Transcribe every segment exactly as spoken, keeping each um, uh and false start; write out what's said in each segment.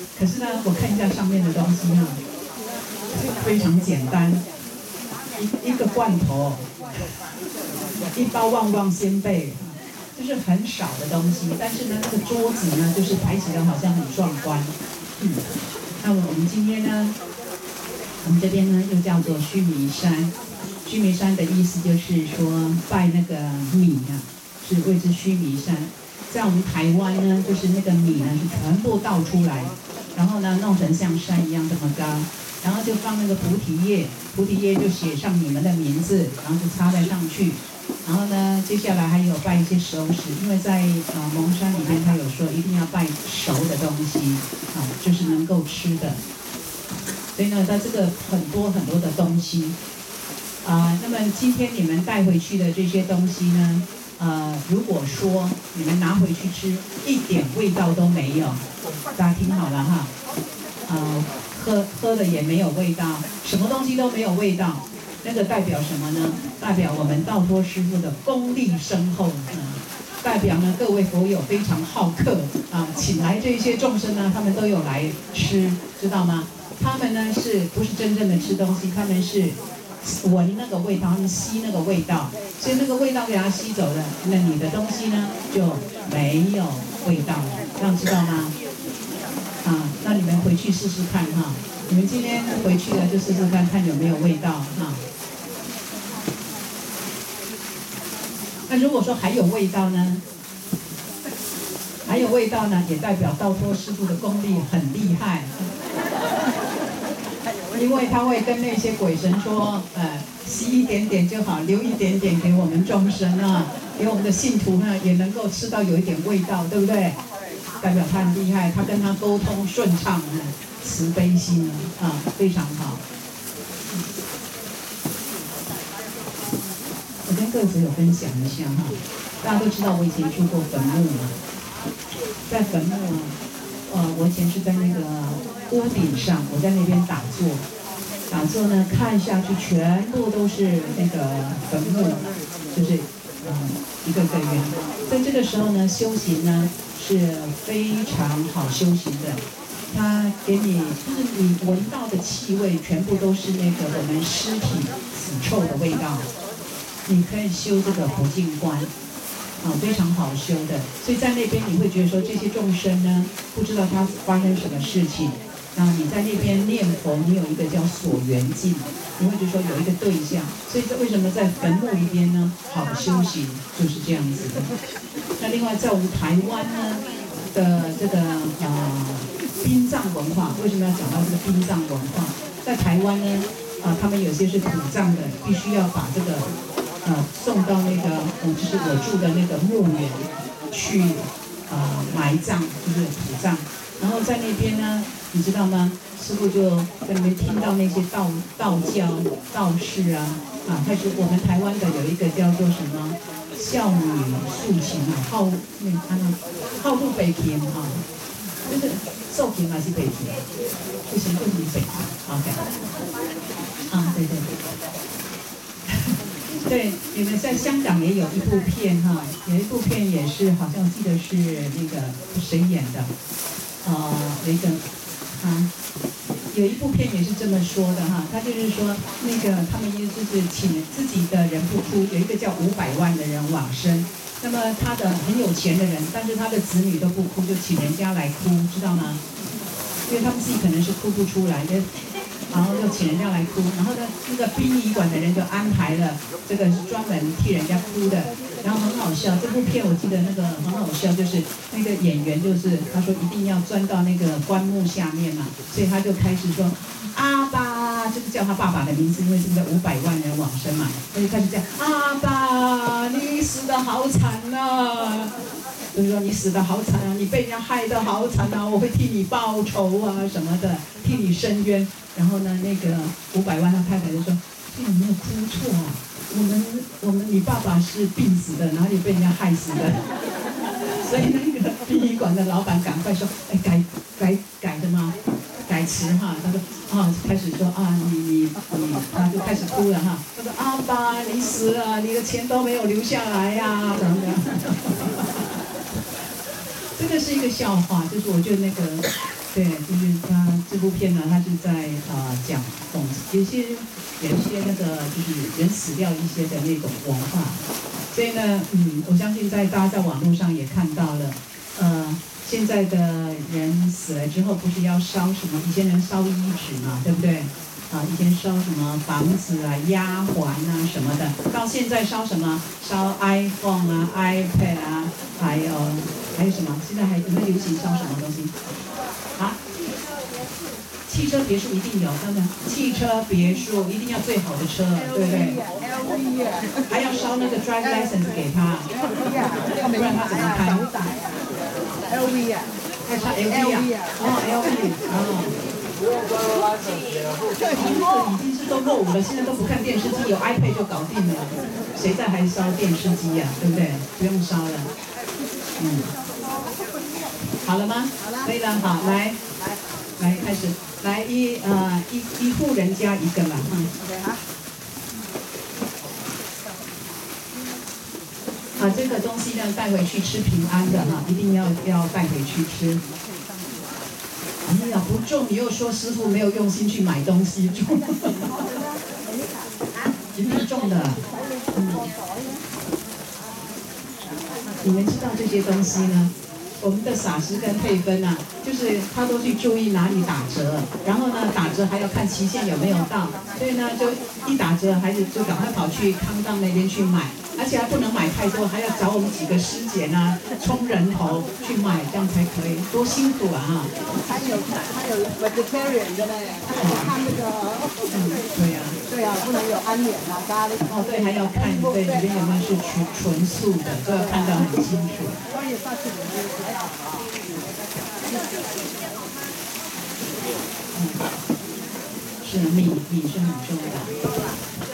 可是呢，我看一下上面的东西哈，非常简单，一一个罐头，一包旺旺仙贝，就是很少的东西。但是呢，那个桌子呢，就是摆起来好像很壮观。嗯，那么我们今天呢，我们这边呢又叫做须弥山。须弥山的意思就是说拜那个米啊，是谓之须弥山。在我们台湾呢，就是那个米呢是全部倒出来，然后呢弄成像山一样这么高，然后就放那个菩提叶，菩提叶就写上你们的名字，然后就插在上去。然后呢，接下来还有拜一些熟食，因为在呃蒙山里面他有说一定要拜熟的东西啊，就是能够吃的。所以呢，在这个很多很多的东西。啊、呃，那么今天你们带回去的这些东西呢，呃，如果说你们拿回去吃，一点味道都没有，大家听好了哈，呃，喝喝的也没有味道，什么东西都没有味道，那个代表什么呢？代表我们道托师父的功力深厚，嗯，代表呢各位佛友非常好客啊、呃，请来这些众生呢，他们都有来吃，知道吗？他们呢是不是真正的吃东西？他们是闻那个味道，他们吸那个味道，所以那个味道给它吸走了，那你的东西呢就没有味道了，这样知道吗？啊，那你们回去试试看哈，你们今天回去了就试试看，看有没有味道哈。那如果说还有味道呢？还有味道呢，也代表道托师父的功力很厉害。因为他会跟那些鬼神说，呃，吸一点点就好，留一点点给我们众生啊，给我们的信徒呢也能够吃到有一点味道，对不对？代表他很厉害，他跟他沟通顺畅，慈悲心啊，非常好。我跟各位有分享一下哈，大家都知道我以前去过坟墓嘛，在坟墓。呃，我以前是在那个屋顶上，我在那边打坐，打坐呢，看下去全部都是那个坟墓，就是嗯一个个圆。在这个时候呢，修行呢是非常好修行的，它给你就是你闻到的气味全部都是那个我们尸体死臭的味道，你可以修这个不净观。啊，非常好修的，所以在那边你会觉得说这些众生呢，不知道他发生什么事情，然后你在那边念佛，你有一个叫所缘境，你会觉得说有一个对象，所以这为什么在坟墓里边呢，好修行就是这样子的。那另外在我们台湾呢的这个呃殡葬文化，为什么要讲到这个殡葬文化？在台湾呢，啊、呃，他们有些是土葬的，必须要把这个。呃，送到那个，嗯，就是我住的那个墓园去，呃，埋葬，就是土葬。然后在那边呢，你知道吗？师父就在那边听到那些道道教道士啊，啊，开始我们台湾的有一个叫做什么少女素琴啊，好那啊那好入北平啊，就是受平还是北平？不行，不行北平 ，OK， 啊，对对对。对，你们在香港也有一部片哈，有一部片也是好像记得是那个谁演的，呃，那个啊，有一部片也是这么说的哈，他就是说那个他们就是请自己的人不哭，有一个叫五百万的人往生，那么他的很有钱的人，但是他的子女都不哭，就请人家来哭，知道吗？因为他们自己可能是哭不出来的。然后就请人家来哭，然后呢，那个殡仪馆的人就安排了这个是专门替人家哭的，然后很好笑。这部片我记得那个很好笑，就是那个演员就是他说一定要钻到那个棺木下面嘛，所以他就开始说阿爸，就是叫他爸爸的名字，因为这个五百万人往生嘛，他就开始讲阿爸，你死得好惨啊！就是说你死得好惨啊，你被人家害得好惨啊，我会替你报仇啊什么的，替你伸冤。然后呢，那个五百万他太太就说：“你有没有哭错啊？我们我们你爸爸是病死的，哪里被人家害死的？”所以那个殡仪馆的老板赶快说：“哎，改改改的吗？改词哈。”他说：“啊，开始说啊，你你你，他就开始哭了哈。他说：阿爸，你死了，你的钱都没有留下来呀、啊，怎么的？”这个是一个笑话，就是我觉得那个对，就是他这部片呢，他是在呃讲讽有些有一些那个就是人死掉一些的那种文化，所以呢，嗯，我相信在大家在网络上也看到了，呃，现在的人死了之后不是要烧什么？以前人烧衣纸嘛，对不对？啊，以前烧什么房子啊、丫鬟啊什么的，到现在烧什么？烧 iPhone 啊、iPad 啊，还有还有什么？现在还有没有流行烧什么东西？啊？汽车别墅一定有，真的，汽车别墅一定要最好的车，对不对？还要烧那个 drive license 给他，不然他怎么开 ？L V 啊， 还差 L V 啊？哦 ，L V 哦。这个已经是都落伍了，现在都不看电视机，有 iPad 就搞定了，谁在还烧电视机呀、啊？对不对？不用烧了。嗯，好了吗？可以了，好，来，来开始，来一呃一一户人家一个嘛，嗯。啊，这个东西呢带回去吃平安的哈，一定要要带回去吃。哎呀，不中你又说师傅没有用心去买东西，中，一定中的。嗯，你们知道这些东西呢？我们的撒师跟配分啊，就是他都去注意哪里打折，然后呢打折还要看期限有没有到，所以呢就一打折，孩子就赶快跑去康当那边去买，而且还不能买太多，还要找我们几个师姐呢冲人头去买，这样才可以，多辛苦啊哈！ 还有还有 vegetarian 的嘞，看那个， 嗯，对呀、啊， 对呀、啊，不能有安眠啊，咖喱。 哦，对，还要看对里面有没有是纯纯素的，都要看得很清楚。嗯，是米米是很重要的。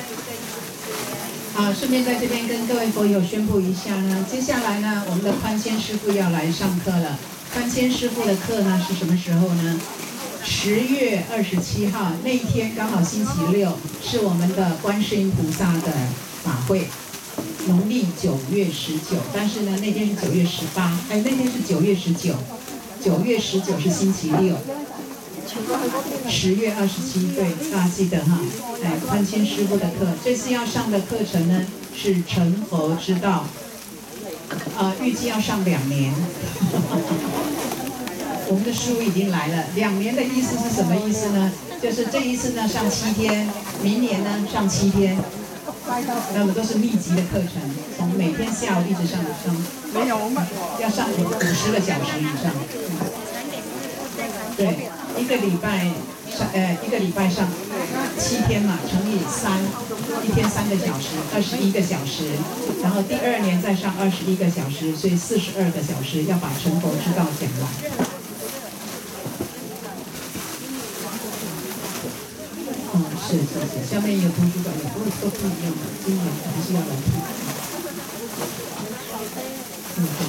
好，顺便在这边跟各位佛友宣布一下呢，接下来呢，我们的宽谦师父要来上课了。宽谦师父的课呢是什么时候呢？十月二十七号那一天刚好星期六，是我们的观世音菩萨的法会。农历九月十九，但是呢，那天是九月十八，哎，那天是九月十九，九月十九是星期六，十月二十七，对，大家记得哈，哎，宽谦师父的课，这次要上的课程呢是成佛之道，呃，预计要上两年，我们的书已经来了，两年的意思是什么意思呢？就是这一次呢上七天，明年呢上七天。那么都是密集的课程，从每天下午一直上上，没有要上五五十个小时以上。对，一个礼拜上呃一个礼拜上七天嘛，乘以三，一天三个小时，二十一个小时。然后第二年再上二十一个小时，所以四十二个小时要把成佛之道讲完。哦，是是是，下面有图书馆，也不会都不一样的，今年还是要来看。嗯对。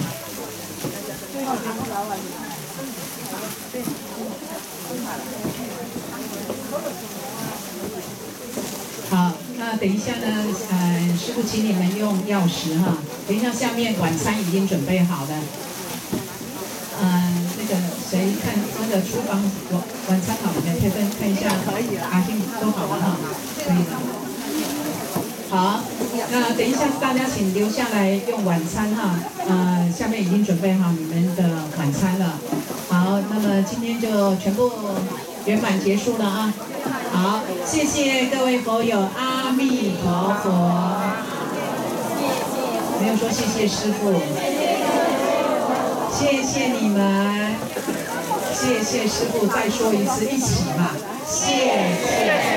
好，那等一下呢，呃，师父请你们用钥匙哈。等一下，下面晚餐已经准备好了。呃，那个谁看那个厨房晚晚餐好了没？可以分看一下。可以了。阿信都好了哈，可以了。好，那等一下大家请留下来用晚餐哈。呃，下面已经准备好你们的晚餐了。好，那么今天就全部圆满结束了啊。好，谢谢各位佛友，阿弥陀佛。没有说谢谢师父。谢谢你们，谢谢师父，再说一次，一起嘛，谢谢。